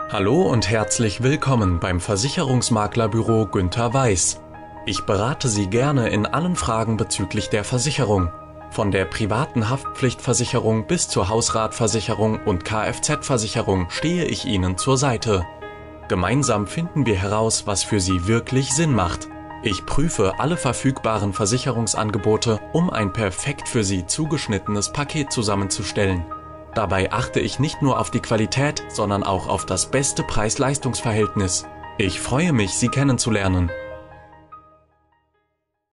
Hallo und herzlich willkommen beim Versicherungsmaklerbüro Günther Weiß. Ich berate Sie gerne in allen Fragen bezüglich der Versicherung. Von der privaten Haftpflichtversicherung bis zur Hausratversicherung und Kfz-Versicherung stehe ich Ihnen zur Seite. Gemeinsam finden wir heraus, was für Sie wirklich Sinn macht. Ich prüfe alle verfügbaren Versicherungsangebote, um ein perfekt für Sie zugeschnittenes Paket zusammenzustellen. Dabei achte ich nicht nur auf die Qualität, sondern auch auf das beste Preis-Leistungs-Verhältnis. Ich freue mich, Sie kennenzulernen.